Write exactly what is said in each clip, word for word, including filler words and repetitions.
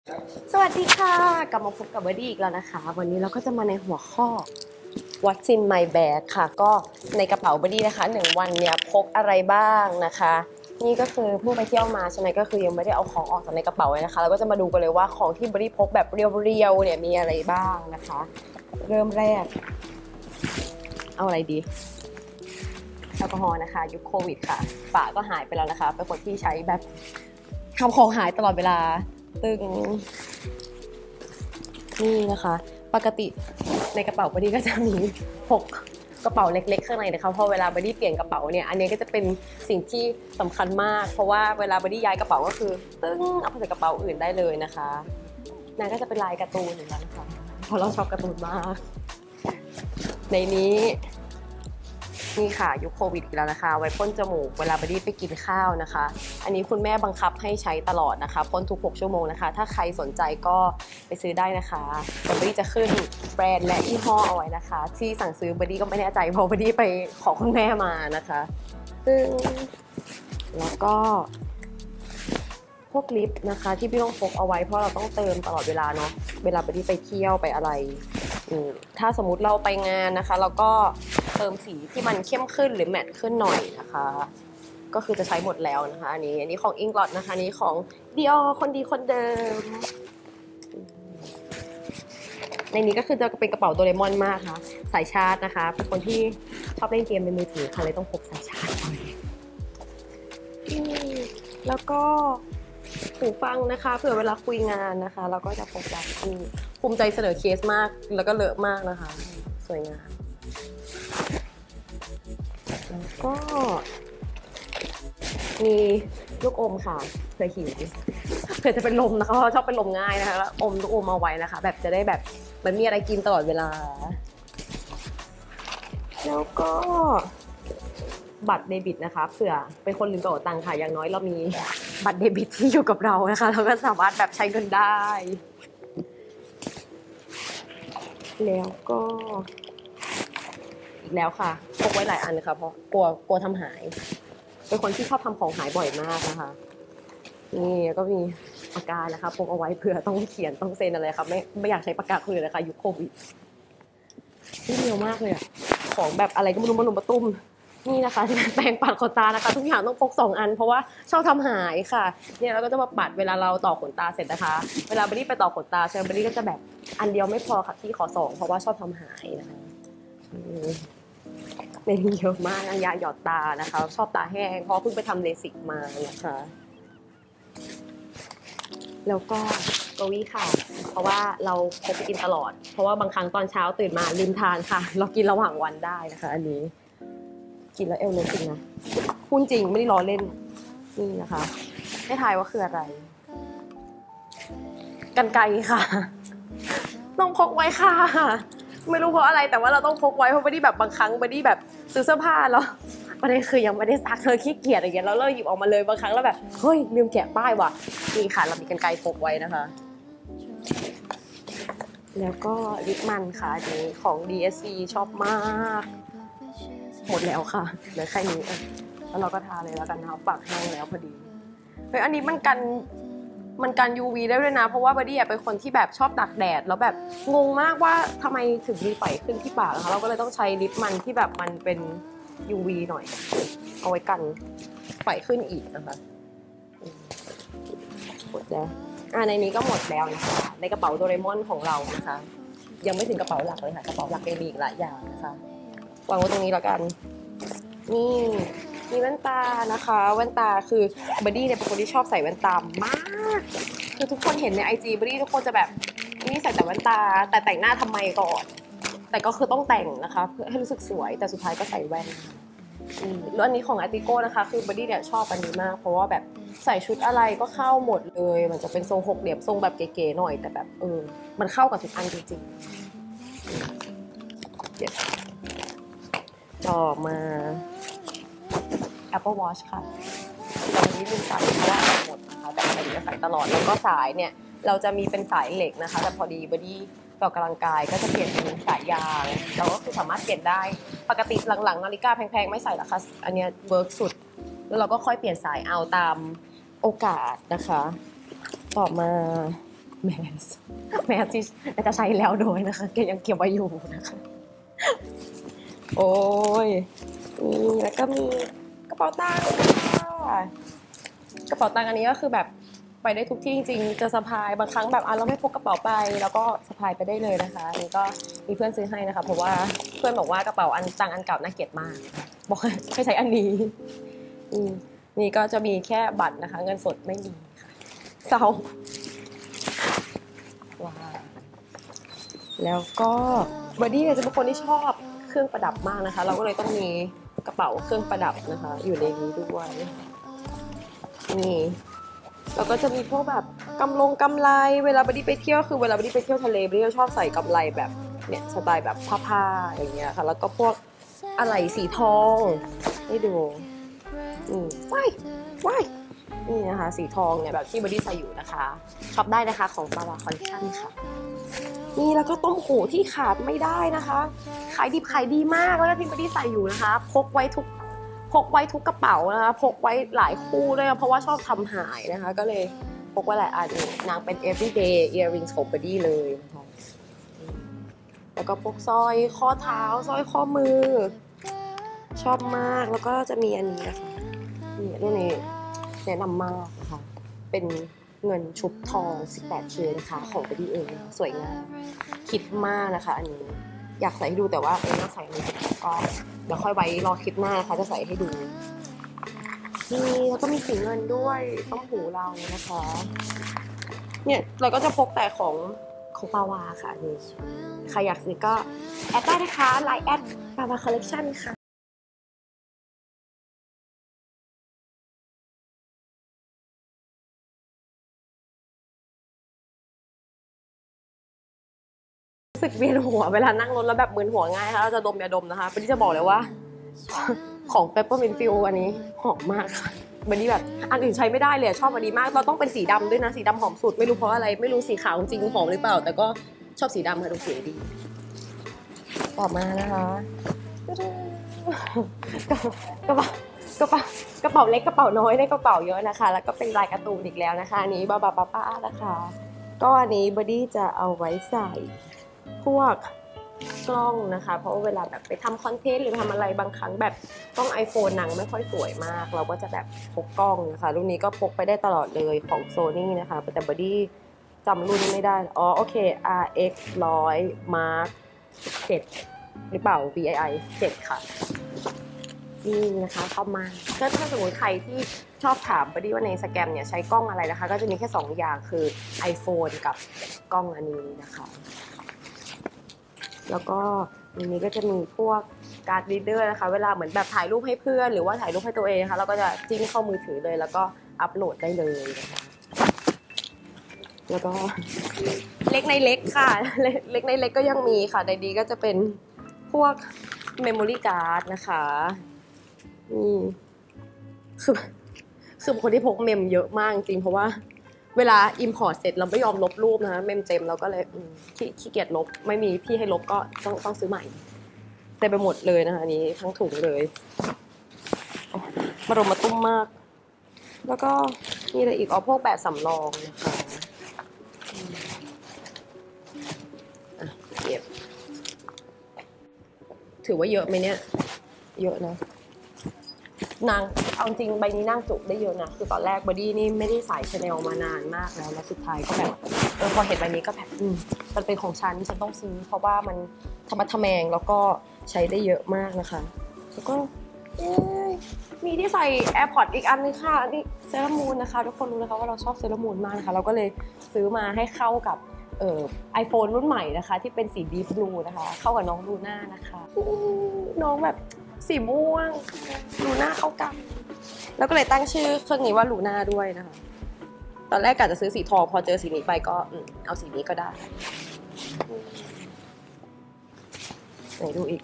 สวัสดีค่ะกลับมาพบกับเบอร์ดี้อีกแล้วนะคะวันนี้เราก็จะมาในหัวข้อ What's in my bag ค่ะก็ในกระเป๋าเบอร์ดี้นะคะหนึ่งวันเนี่ยพกอะไรบ้างนะคะนี่ก็คือเพิ่งไปเที่ยวมาใช่ไหมก็คือยังไม่ได้เอาของออกจากในกระเป๋าเลยนะคะเราก็จะมาดูกันเลยว่าของที่เบอร์ดี้พกแบบเรียวๆเนี่ยมีอะไรบ้างนะคะเริ่มแรกเอาอะไรดีแอลกอฮอล์นะคะยุคโควิดค่ะฝาก็หายไปแล้วนะคะเป็นคนที่ใช้แบบทำของหายตลอดเวลาตึงนี่นะคะปกติในกระเป๋าบอดี้ก็จะมีพกกระเป๋าเล็กๆข้างในนะคะเพราะเวลาบอดี้เปลี่ยนกระเป๋าเนี่ยอันนี้ก็จะเป็นสิ่งที่สำคัญมากเพราะว่าเวลาบอดี้ย้ายกระเป๋าก็คือตึ้งเอาไปใส่กระเป๋าอื่นได้เลยนะคะนั่นก็จะเป็นลายการ์ตูนอย่างนั้นค่ะเพราะเราชอบการ์ตูนมากในนี้นี่ค่ะยุคโควิดอีกแล้วนะคะไว้พ่นจมูกเวลาบอดี้ไปกินข้าวนะคะอันนี้คุณแม่บังคับให้ใช้ตลอดนะคะพ่นทุกหกชั่วโมงนะคะถ้าใครสนใจก็ไปซื้อได้นะคะบอดี้จะขึ้นแบรนด์และยี่ห้อเอาไว้นะคะที่สั่งซื้อบอดี้ก็ไม่แน่ใจเพราะบอดี้ไปขอคุณแม่มานะคะซึ่งแล้วก็พวกลิปนะคะที่พี่ต้องพกเอาไว้เพราะเราต้องเติมตลอดเวลาเนาะเวลาบอดี้ไปเที่ยวไปอะไรถ้าสมมุติเราไปงานนะคะเราก็เติมสีที่มันเข้มขึ้นหรือแมตต์ขึ้นหน่อยนะคะก็คือจะใช้หมดแล้วนะคะอันนี้อันนี้ของอิงลอดนะคะนี้ของ Dior คนดีคนเดิมในนี้ก็คือจะเป็นกระเป๋าโดเรมอนมากค่ะสายชาร์จนะคะเป็นคนที่ชอบเล่นเกมในมือถือค่ะเลยต้องพกสายชาร์จไว้แล้วก็หูฟังนะคะเผื่อเวลาคุยงานนะคะเราก็จะพกแบบนี้ภูมิใจเสนอเคสมากแล้วก็เลอะมากนะคะสวยงามแล้วก็มีลูกอมค่ะเผื่อหิวเผื่อจะเป็นลมนะคะเพราะชอบเป็นลมง่ายนะคะแล้วอมลูกอมเอาไว้นะคะแบบจะได้แบบมันมีอะไรกินตลอดเวลาแล้วก็บัตรเดบิตนะคะเผื่อเป็นคนลืมกระเป๋าตังค์ค่ะอย่างน้อยเรามีบัตรเดบิตที่อยู่กับเรานะคะเราก็สามารถแบบใช้เงินได้แล้วก็อีกแล้วค่ะพกไว้หลายอันนะคะเพราะกลัวกลัวทำหายเป็นคนที่ชอบทำของหายบ่อยมากนะคะนี่ก็มีปากกานะคะพกเอาไว้เผื่อต้องเขียนต้องเซ็นอะไรค่ะไม่ไม่อยากใช้ปากกาคืนเลยนะคะยุคโควิดนี่เร็วมากเลยอะของแบบอะไรก็ไม่รู้มาลุมมาตุ้มนี่นะคะแปรงปัดขนตานะคะทุกอย่างต้องพกสองอันเพราะว่าชอบทำหายค่ะเนี่ยเราก็จะมาปัดเวลาเราต่อขนตาเสร็จนะคะเวลาบรี่ไปต่อขนตาใช่ไหมบรี่ก็จะแบบอันเดียวไม่พอค่ะที่ขอสองเพราะว่าชอบทำหายนะคะในนี้เยอะมากยาหยอดตานะคะชอบตาแห้งเพราะเพิ่งไปทำเลสิกมานะคะแล้วก็โกวี่ค่ะเพราะว่าเราพกไปกินตลอดเพราะว่าบางครั้งตอนเช้าตื่นมาลืมทานค่ะเรากินระหว่างวันได้นะคะอันนี้กินแล้วเอลเล็กจริงนะพูดจริงไม่ได้ล้อเล่นนี่นะคะให้ทายว่าคืออะไรกรรไกรค่ะต้องพกไว้ค่ะไม่รู้เพราะอะไรแต่ว่าเราต้องพกไว้เพราะบอดี้แบบบางครั้งบอดี้แบบซื้อเสื้อผ้าแล้วประเด็นคือยังไม่ได้ซักเลยขี้เกียจอย่างเงี้ยแล้วเราหยิบออกมาเลยบางครั้งแล้วแบบเฮ้ยลืมแกะป้ายว่ะนี่ค่ะเรามีกรรไกรพกไว้นะคะแล้วก็ลิปมันค่ะอันนี้ของ ดี เอส ซี ชอบมากหมดแล้วค่ะเหลือแค่นี้แล้วเราก็ทาเลยแล้วกันนะคะปากแห้งแล้วพอดีเฮ้ยอันนี้มันกันมันกัน ยู วี ได้ด้วยนะเพราะว่าบอดี้เป็นคนที่แบบชอบตากแดดแล้วแบบงงมากว่าทำไมถึงมีไฝขึ้นที่ปากนะคะเราก็เลยต้องใช้ลิปมันที่แบบมันเป็น ยู วี หน่อยเอาไว้กันไฝขึ้นอีกนะคะหมดแล้วอ่าในนี้ก็หมดแล้วนะคะในกระเป๋าโดเรมอนของเรานะคะยังไม่ถึงกระเป๋าหลักเลยค่ะกระเป๋าหลักยังมีอีกหลายอย่างนะคะวางไว้ตรงนี้แล้วกันนี่มีแว่นตานะคะแว่นตาคือบอดี้เนี่ยเป็นคนที่ชอบใส่แว่นตามากคือทุกคนเห็นในไอจีบอดี้ทุกคนจะแบบนี่ใส่แต่แว่นตาแต่แต่งหน้าทำไมก่อนแต่ก็คือต้องแต่งนะคะเพื่อให้รู้สึกสวยแต่สุดท้ายก็ใส่แว่นแล้วอันนี้ของอาร์ติโก้นะคะคือบอดี้เนี่ยชอบอันนี้มากเพราะว่าแบบใส่ชุดอะไรก็เข้าหมดเลยมันจะเป็นทรงหกเหลี่ยมทรงแบบเก๋ๆหน่อยแต่แบบเออมันเข้ากับทุกอันจริงๆต่อมา Apple Watch ค่ะตอนนี้ลืมใส่เพราะว่าหมดนะคะแต่ปกติจะใส่ตลอดแล้วก็สายเนี่ยเราจะมีเป็นสายเหล็กนะคะแต่พอดีบอดี้ออกกำลังกายก็จะเปลี่ยนเป็นสายยางเราก็คือสามารถเปลี่ยนได้ปกติหลังๆนาฬิกาแพงๆไม่ใส่ละค่ะอันนี้เวิร์กสุดแล้วเราก็ค่อยเปลี่ยนสายเอาตามโอกาสนะคะต่อมาแมสแมสที่จะใช้แล้วโดยนะคะแกยังเก็บไว้อยู่นะคะโอ้ยนี่แล้วก็มีกระเป๋าตังค์ค่ะกระเป๋าตังค์อันนี้ก็คือแบบไปได้ทุกที่จริงๆจะสะพายบางครั้งแบบอ่ะเราไม่พกกระเป๋าไปแล้วก็สะพายไปได้เลยนะคะอันนี้ก็มีเพื่อนซื้อให้นะคะเพราะว่าเพื่อนบอกว่ากระเป๋าอันตังค์อันเก่าน่าเกลียดมากบอกให้ใช้อันนี้นี่ก็จะมีแค่บัตรนะคะเงินสดไม่มีค่ะเศร้าว้าแล้วก็บอดี้จะเป็นคนที่ชอบเครื่องประดับมากนะคะเราก็เลยต้องมีกระเป๋าเครื่องประดับนะคะอยู่ในนี้ด้วยนี่แล้วก็จะมีพวกแบบกำลงกำไลเวลาบอดี้ไปเที่ยวคือเวลาบอดี้ไปเที่ยวทะเลบอดี้ชอบใส่กำไลแบบเนี่ยสไตล์แบบผ้าๆอย่างเงี้ยค่ะแล้วก็พวกอะไหล่สีทองให้ดูอืมว้ายว้ายนี่นะคะสีทองเนี่ยแบบที่บอดี้ใส่อยู่นะคะช็อปได้นะคะของปาวาคอลเลคชั่นค่ะนี่แล้วก็ต้มหูที่ขาดไม่ได้นะคะขายดิบขายดีมากแล้วก็ที่บอดี้ใส่อยู่นะคะพกไว้ทุกพกไว้ทุกกระเป๋านะคะพกไว้หลายคู่ด้วยเพราะว่าชอบทำหายนะคะก็เลยพกไว้หลายอันนางเป็น everyday earrings ของบอดี้เลยนะคะแล้วก็พกสร้อยข้อเท้าสร้อยข้อมือชอบมากแล้วก็จะมีอันนี้นะคะนี่รุ่นนี้แนะนำมากนะคะเป็นเงินชุบทอง สิบแปด เค นะคะของบอดี้เองสวยงามคิดมากนะคะอันนี้อยากใส่ให้ดูแต่ว่าเออใส่อันนี้ก็เดี๋ยวค่อยไว้รอคลิปหน้านะคะจะใส่ให้ดูนี่แล้วก็มีสีเงินด้วยต้มหูเรานะคะเนี่ยเราก็จะพกแต่ของของปาวาค่ะนี่ใครอยากซื้อก็แอดได้นะคะไลน์แอดปาวาคอลเลคชั่นค่ะรู้สึกเวียนหัวเวลานั่งรถแล้วแบบมึนหัวง่ายค่ะเราจะดมยาดมนะคะวันนี้จะบอกเลยว่าของ Peppermint Fill อันนี้หอมมากค่ะวันนี้แบบอันอื่นใช้ไม่ได้เลยชอบอันนี้มากเราต้องเป็นสีดำด้วยนะสีดำหอมสุดไม่รู้เพราะอะไรไม่รู้สีขาวจริงหอมหรือเปล่าแต่ก็ชอบสีดำค่ะดูสวยดีต่อมานะคะกระเป๋ากระเป๋ากระเป๋าเล็กกระเป๋าน้อยได้กระเป๋าเยอะนะคะแล้วก็เป็นลายการ์ตูนอีกแล้วนะคะอันนี้บาบาป้าป้านะคะก็อันนี้บอดี้จะเอาไว้ใส่พวกกล้องนะคะเพราะว่าเวลาแบบไปทำคอนเทนต์หรือทำอะไรบางครั้งแบบกล้อง iPhone หนังไม่ค่อยสวยมากเราก็จะแบบพกกล้องนะคะรุ่นนี้ก็พกไปได้ตลอดเลยของ Sony นะคะแต่บอดี้จำรุ่นไม่ได้อ๋อโอเค อาร์ เอ็กซ์ หนึ่งร้อย Mark เจ็ดหรือเปล่า วี ไอ ไอ เจ็ดค่ะนี่นะคะเข้ามาก็ถ้าสมมติใครที่ชอบถามบอดี้ว่าใน Instagram เนี่ยใช้กล้องอะไรนะคะก็จะมีแค่สองอย่างคือ iPhone กับกล้องอันนี้นะคะแล้วก็ในนี้ก็จะมีพวกการ์ดรีดเดอร์นะคะเวลาเหมือนแบบถ่ายรูปให้เพื่อนหรือว่าถ่ายรูปให้ตัวเองนะคะเราก็จะจิ้มเข้ามือถือเลยแล้วก็อัปโหลดได้เลยนะคะแล้วก็เล็กในเล็กค่ะเล็กในเล็กก็ยังมีค่ะในนี้ก็จะเป็นพวกเมมโมรี่การ์ดนะคะนี่คือคือคนที่พกเมมเยอะมากจริงเพราะว่าเวลา import เสร็จเราไม่ยอมลบรูปนะเมมเต็มเราก็เลยขี้เกียจลบไม่มีที่ให้ลบก็ต้องต้องซื้อใหม่เต็มไปหมดเลยนะคะอันนี้ทั้งถุงเลยมารมมาตุ้มมากแล้วก็มีอะไรอีกอ๋อพวกแบบสำรองนะคะเก็บถือว่าเยอะไหมเนี่ยเยอะนะนางเอาจริงใบนี้นางจุได้เยอะนะคือตอนแรกบอดี้นี่ไม่ได้ใส่ชาแนลมานานมากแล้วแล้วสุดท้ายก็แบบเออพอเห็นใบนี้ก็แบบอืมมันเป็นของฉันฉันต้องซื้อเพราะว่ามันธรรมะทแมงแล้วก็ใช้ได้เยอะมากนะคะแล้วก็มีที่ใส่ AirPods อีกอันนึงค่ะนี่เซรามูนนะคะทุกคนรู้นะคะว่าเราชอบเซรามูนมากนะคะเราก็เลยซื้อมาให้เข้ากับเอ่อ iPhone รุ่นใหม่นะคะที่เป็นสี Deep Blue นะคะเข้ากับน้องลูน่านะคะน้องแบบสีม่วงลูน่าเข้ากันแล้วก็เลยตั้งชื่อเครื่องนี้ว่าลูน่าด้วยนะคะตอนแรกกะจะซื้อสีทองพอเจอสีนี้ไปก็เอาสีนี้ก็ได้ไหนดูอีก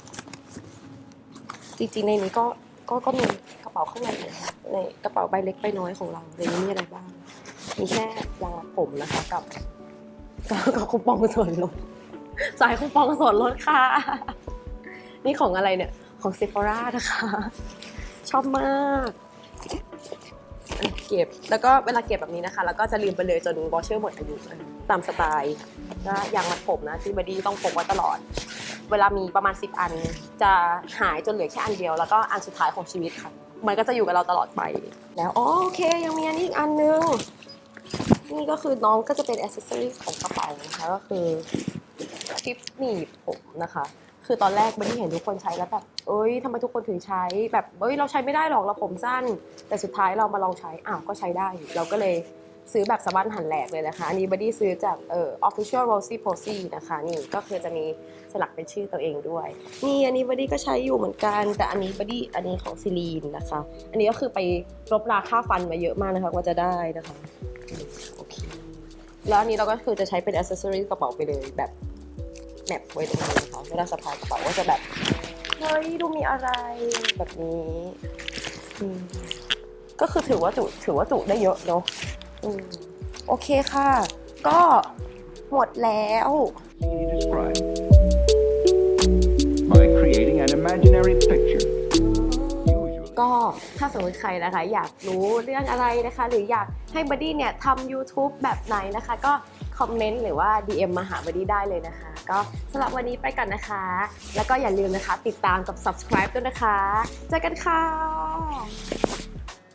จริงๆในนี้ก็ก็ก็มีกระเป๋าข้างในในกระเป๋าใบเล็กใบน้อยของเราในนี้มีอะไรบ้างมีแค่ยางรัดผมนะคะกับกับคูปองส่วนลดสายคูปองส่วนลดค่ะนี่ของอะไรเนี่ยของ Sephora นะคะชอบมากเก็บแล้วก็เวลาเก็บแบบนี้นะคะแล้วก็จะลืมไปเลยจนวอเชอร์หมดอายุตามสไตล์ก็ยางมัดผมนะที่บอดี้ต้องพกไว้ตลอดเวลามีประมาณสิบอันจะหายจนเหลือแค่อันเดียวแล้วก็อันสุดท้ายของชีวิตค่ะมันก็จะอยู่กับเราตลอดไปแล้วอ๋อโอเคยังมีอันนี้อีกอันนึงนี่ก็คือน้องก็จะเป็นอ c เซสซอรีของกระเป๋านะคะก็คือคลิปหนีบผมนะคะคือตอนแรกบอดี้เห็นทุกคนใช้แล้วแบบเอ้ยทำไมทุกคนถึงใช้แบบเอ้ยเราใช้ไม่ได้หรอกเราผมสั้นแต่สุดท้ายเรามาลองใช้อ้าวก็ใช้ได้เราก็เลยซื้อแบบสะบั้นหันแหลกเลยนะคะอันนี้บอดี้ซื้อจากเอ่อ Official Rosy Posy นะคะนี่ก็คือจะมีสลักเป็นชื่อตัวเองด้วยนี่อันนี้บอดี้ก็ใช้อยู่เหมือนกันแต่อันนี้บอดี้อันนี้ของซิลีนนะคะอันนี้ก็คือไปลบราค่าฟันมาเยอะมากนะคะกว่าจะได้นะคะโอเคแล้วอันนี้เราก็คือจะใช้เป็น accessory กระเป๋าไปเลยแบบแนบไว้ตรงนี้นะคะเวลาสะพายกระเป๋าก็จะแบบเฮ้ยดูมีอะไรแบบนี้ก็คือถือว่าจุถือว่าจุได้เยอะเนาะโอเคค่ะก็หมดแล้ว by creating an imaginary picture ก็ถ้าสมมติใครนะคะอยากรู้เรื่องอะไรนะคะหรืออยากให้บัดดี้เนี่ยทำ YouTube แบบไหนนะคะก็คอมเมนต์หรือว่า ดี เอ็ม มาหาบัดดี้ได้เลยนะคะก็สำหรับวันนี้ไปกันนะคะแล้วก็อย่าลืมนะคะติดตามกับ subscribe ด้วยนะคะเจอกันค่ะ